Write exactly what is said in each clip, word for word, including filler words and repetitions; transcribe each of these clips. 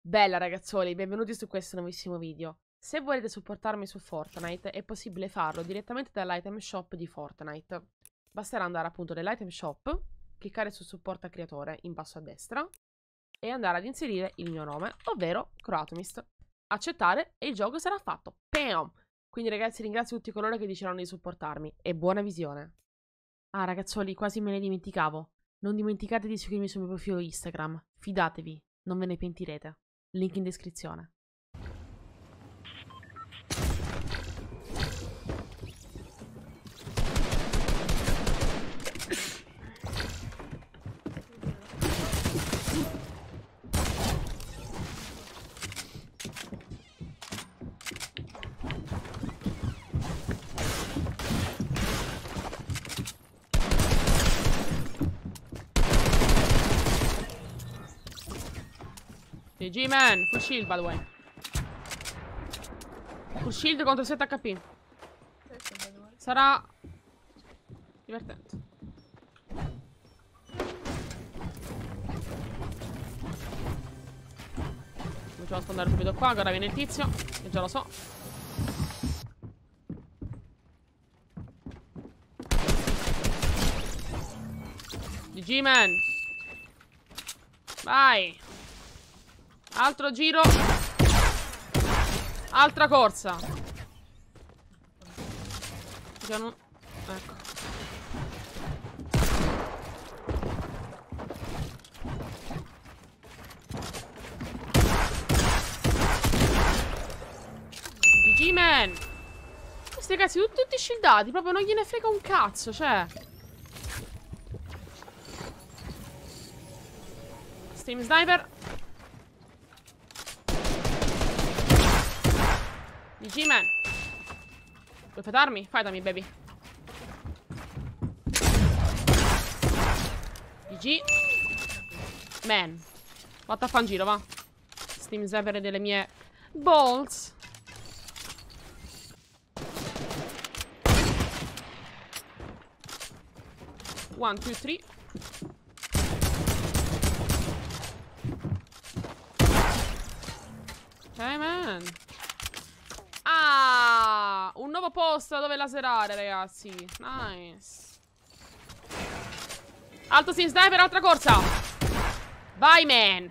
Bella ragazzoli, benvenuti su questo nuovissimo video. Se volete supportarmi su Fortnite è possibile farlo direttamente dall'item shop di Fortnite. Basterà andare appunto nell'item shop, cliccare su supporta creatore in basso a destra e andare ad inserire il mio nome, ovvero Croatomist. Accettare e il gioco sarà fatto. Pam! Quindi ragazzi ringrazio tutti coloro che diceranno di supportarmi e buona visione. Ah ragazzoli, quasi me ne dimenticavo. Non dimenticate di seguirmi sul mio profilo Instagram. Fidatevi, non ve ne pentirete. Link in descrizione. G G man, full shield by the way. Full shield contro sette H P. Sarà divertente. Cominciamo a sfondare subito qua, ora viene il tizio, che già lo so. G G man. Vai. Altro giro. Altra corsa. Non... Ecco. G G man. Questi ragazzi tutti, tutti shieldati. Proprio non gliene frega un cazzo. Cioè Steam sniper. G G man. Vuoi fetarmi? Fightami baby. G G man. Vatta a fan giro va. Steam sniper delle mie balls. One, two, three. Ok man. Ah, un nuovo posto dove laserare, ragazzi. Nice. Alto steam sniper, altra corsa. Vai, man.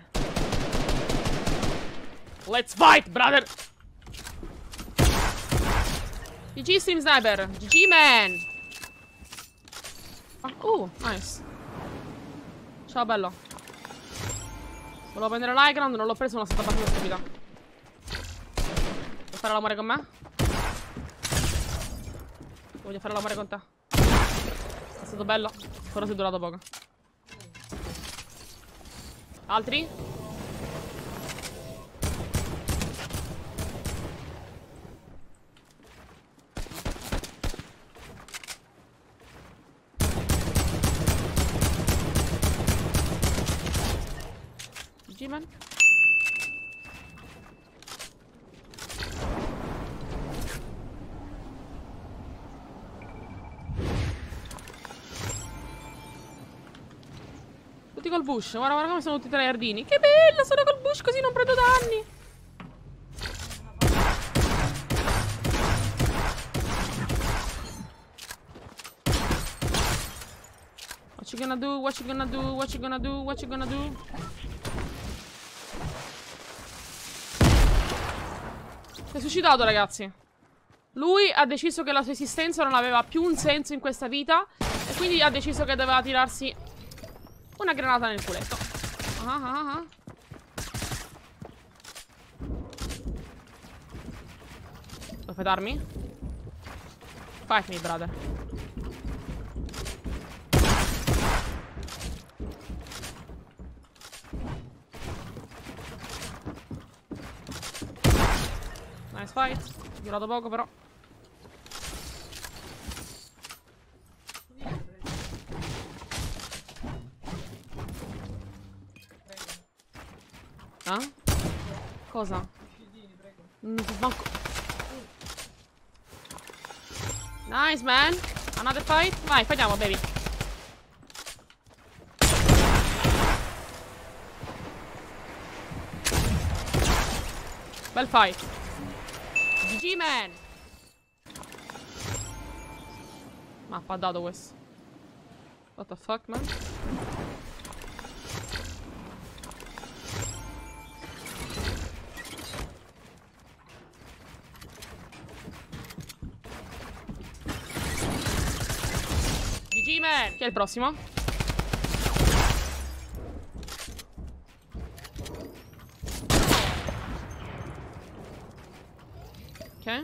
Let's fight, brother. G G steam sniper. G G, man. Uh, nice. Ciao, bello. Volevo prendere l'high ground, non l'ho preso, una stata abbastanza stupida. Vuoi fare l'amore con me? Voglio fare l'amore con te. È stato bello. Però si è durato poco. Altri? G G man. Tutti col bush, guarda, guarda come sono tutti tryhardini. Che bella, sono col bush così non prendo danni. What you gonna do, what you gonna do, what you gonna do, what you gonna do. Si è suicidato ragazzi. Lui ha deciso che la sua esistenza non aveva più un senso in questa vita e quindi ha deciso che doveva tirarsi una granata nel culetto. Ah, ah, ah. Vuoi fetarmi? Fight me, brother. Nice fight. È durato poco però. Ah? Cosa? Non ti manco. Nice man. Another fight. Vai, fightiamo baby. Bel fight. G G, man. Mappa ha dato questo. What the fuck, man? G G, man. Chi è il prossimo? Ok.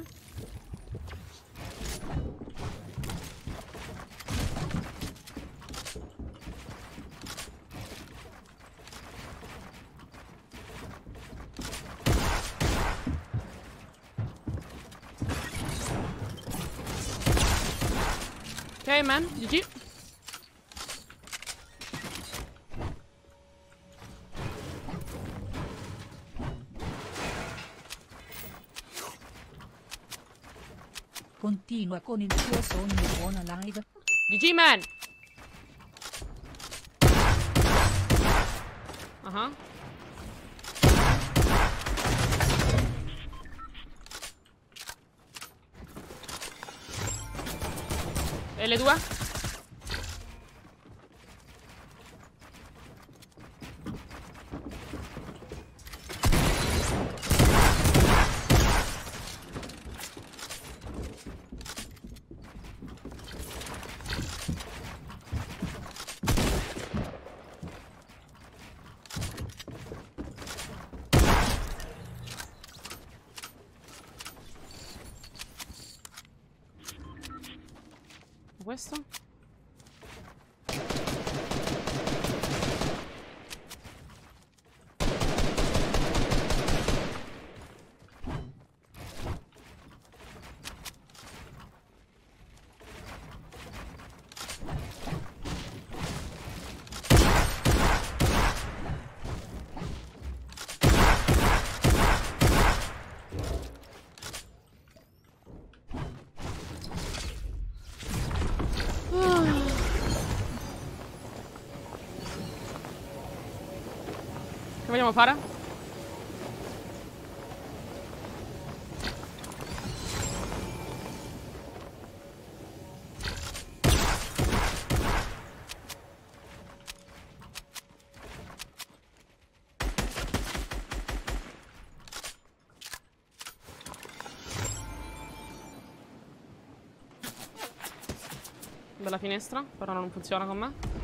Ok, man, G G. Continua con il tuo sogno, buona live. G G, man. Ah. E le due? Questo? Che vogliamo fare? Bella finestra, però non funziona con me.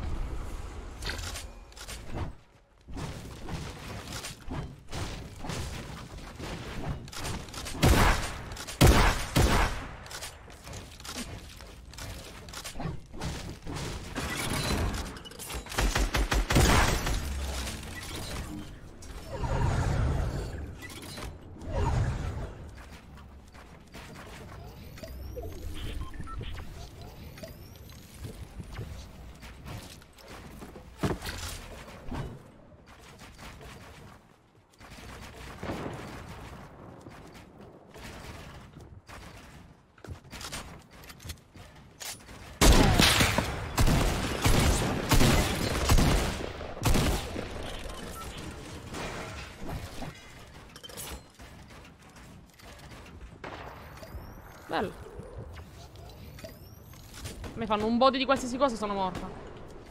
Bello. Mi fanno un body di qualsiasi cosa e sono morta.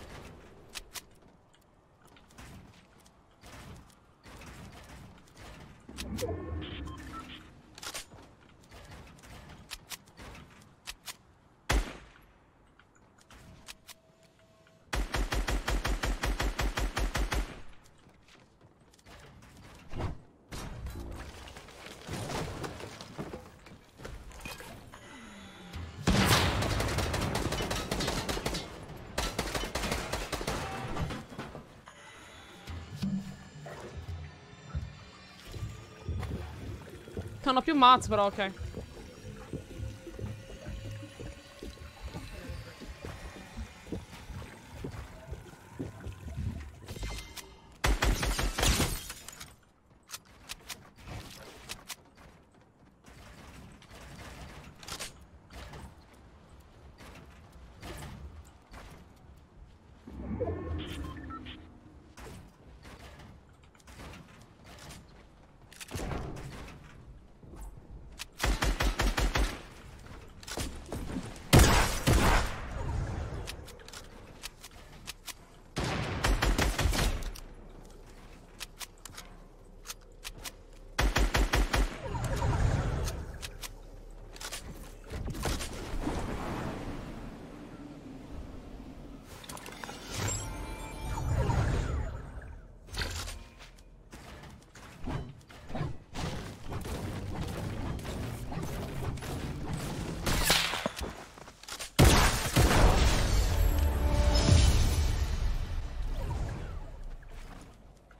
Non ho più mazz, però, ok.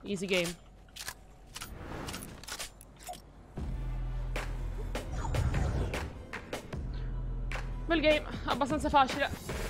Easy game. Bel game, abbastanza facile.